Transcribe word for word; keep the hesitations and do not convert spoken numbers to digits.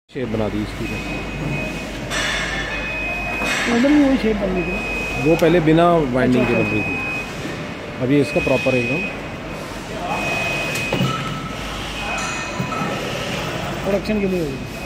Shape बना दी इसकी। उधर भी वही शेप बन रही थी, वो पहले बिना वाइंडिंग अच्छा, के बन रही थी, अभी इसका प्रॉपर एकदम प्रोडक्शन के लिए होगी।